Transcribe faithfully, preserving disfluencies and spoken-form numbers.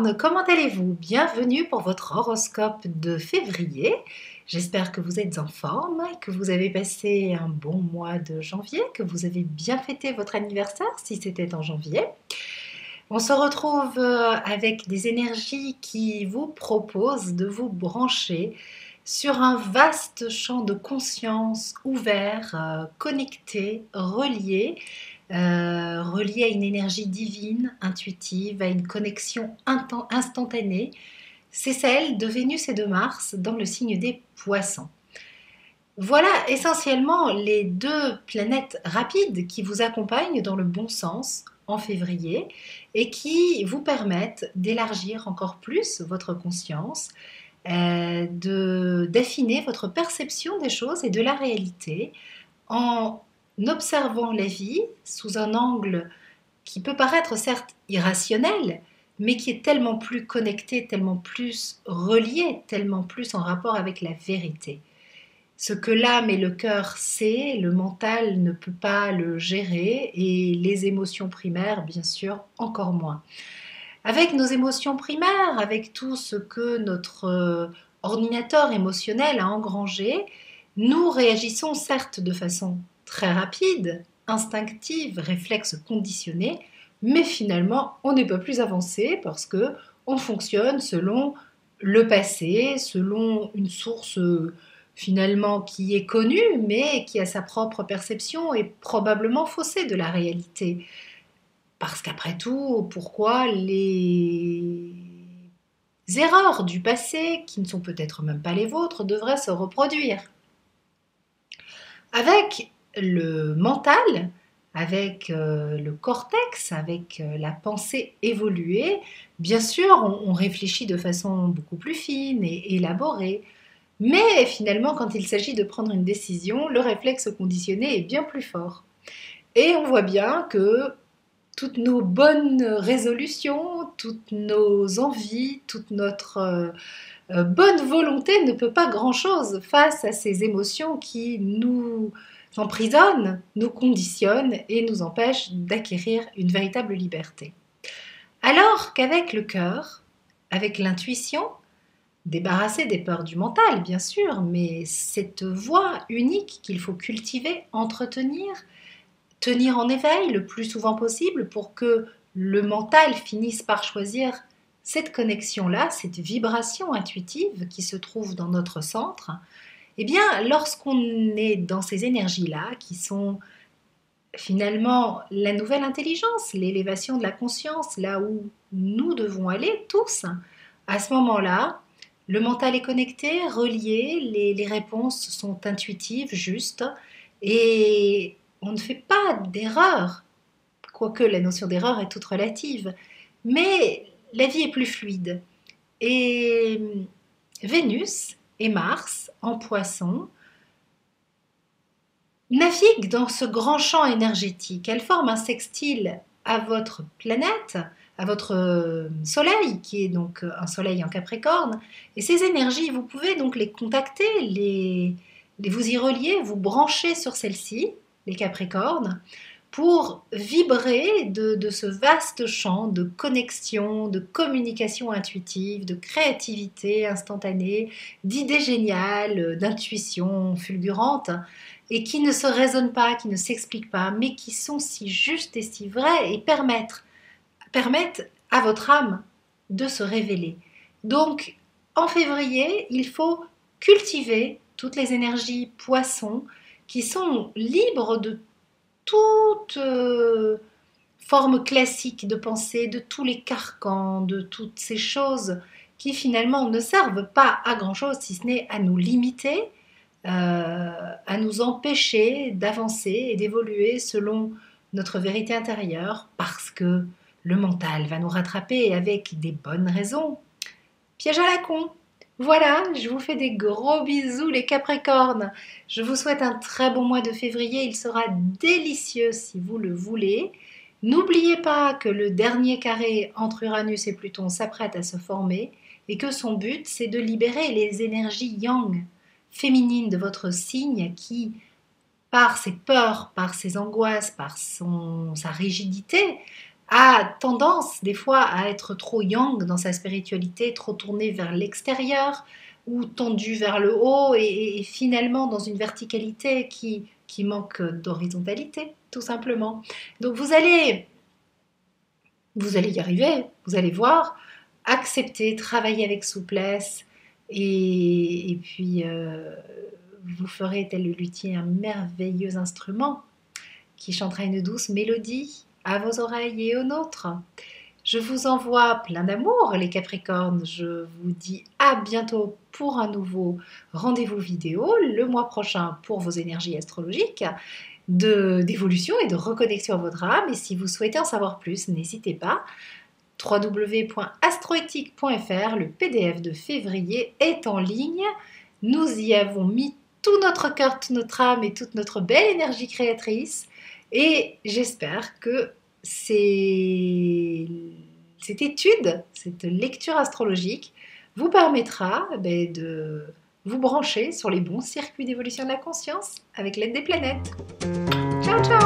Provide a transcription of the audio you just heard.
Capricorne, comment allez-vous? Bienvenue pour votre horoscope de février. J'espère que vous êtes en forme, que vous avez passé un bon mois de janvier, que vous avez bien fêté votre anniversaire si c'était en janvier. On se retrouve avec des énergies qui vous proposent de vous brancher sur un vaste champ de conscience ouvert, connecté, relié. Euh, relié à une énergie divine, intuitive, à une connexion instantanée, c'est celle de Vénus et de Mars dans le signe des Poissons. Voilà essentiellement les deux planètes rapides qui vous accompagnent dans le bon sens en février et qui vous permettent d'élargir encore plus votre conscience, euh, de, d'affiner votre perception des choses et de la réalité en observant la vie sous un angle qui peut paraître certes irrationnel, mais qui est tellement plus connecté, tellement plus relié, tellement plus en rapport avec la vérité. Ce que l'âme et le cœur sait, le mental ne peut pas le gérer et les émotions primaires, bien sûr, encore moins. Avec nos émotions primaires, avec tout ce que notre ordinateur émotionnel a engrangé, nous réagissons certes de façon très rapide, instinctive, réflexe conditionné, mais finalement on n'est pas plus avancé parce que on fonctionne selon le passé, selon une source finalement qui est connue mais qui a sa propre perception et probablement faussée de la réalité. Parce qu'après tout, pourquoi les erreurs du passé, qui ne sont peut-être même pas les vôtres, devraient se reproduire? Avec le mental, avec euh, le cortex, avec euh, la pensée évoluée, bien sûr, on, on réfléchit de façon beaucoup plus fine et élaborée. Mais finalement, quand il s'agit de prendre une décision, le réflexe conditionné est bien plus fort. Et on voit bien que toutes nos bonnes résolutions, toutes nos envies, toute notre euh, bonne volonté ne peut pas grand-chose face à ces émotions qui nous emprisonnent, nous conditionnent et nous empêchent d'acquérir une véritable liberté. Alors qu'avec le cœur, avec l'intuition, débarrassé des peurs du mental, bien sûr, mais cette voie unique qu'il faut cultiver, entretenir, tenir en éveil le plus souvent possible pour que le mental finisse par choisir cette connexion-là, cette vibration intuitive qui se trouve dans notre centre. Eh bien, lorsqu'on est dans ces énergies-là, qui sont finalement la nouvelle intelligence, l'élévation de la conscience, là où nous devons aller tous, à ce moment-là, le mental est connecté, relié, les, les réponses sont intuitives, justes, et on ne fait pas d'erreur, quoique la notion d'erreur est toute relative, mais la vie est plus fluide. Et Vénus et Mars, en Poisson, naviguent dans ce grand champ énergétique. Elles forment un sextile à votre planète, à votre soleil, qui est donc un soleil en Capricorne. Et ces énergies, vous pouvez donc les contacter, les, les vous y relier, vous brancher sur celles-ci, les Capricornes, pour vibrer de, de ce vaste champ de connexion, de communication intuitive, de créativité instantanée, d'idées géniales, d'intuition fulgurante, et qui ne se raisonnent pas, qui ne s'expliquent pas, mais qui sont si justes et si vraies et permettent, permettent à votre âme de se révéler. Donc, en février, il faut cultiver toutes les énergies poissons qui sont libres de toute euh, forme classique de pensée, de tous les carcans, de toutes ces choses qui finalement ne servent pas à grand-chose, si ce n'est à nous limiter, euh, à nous empêcher d'avancer et d'évoluer selon notre vérité intérieure, parce que le mental va nous rattraper avec des bonnes raisons. Piège à la con. Voilà, je vous fais des gros bisous les Capricornes. Je vous souhaite un très bon mois de février, il sera délicieux si vous le voulez. N'oubliez pas que le dernier carré entre Uranus et Pluton s'apprête à se former et que son but c'est de libérer les énergies yang, féminines de votre signe qui, par ses peurs, par ses angoisses, par son, sa rigidité, a tendance des fois à être trop yang dans sa spiritualité, trop tourné vers l'extérieur ou tendu vers le haut et, et finalement dans une verticalité qui, qui manque d'horizontalité, tout simplement. Donc vous allez, vous allez y arriver, vous allez voir, accepter, travailler avec souplesse et, et puis euh, vous ferez tel le luthier un merveilleux instrument qui chantera une douce mélodie à vos oreilles et aux nôtres. Je vous envoie plein d'amour, les Capricornes. Je vous dis à bientôt pour un nouveau rendez-vous vidéo, le mois prochain pour vos énergies astrologiques, de, d'évolution et de reconnexion à votre âme. Et si vous souhaitez en savoir plus, n'hésitez pas. w w w point astroéthique point f r, le P D F de février est en ligne. Nous y avons mis tout notre cœur, toute notre âme et toute notre belle énergie créatrice. Et j'espère que ces, cette étude, cette lecture astrologique vous permettra ben, de vous brancher sur les bons circuits d'évolution de la conscience avec l'aide des planètes. Ciao, ciao!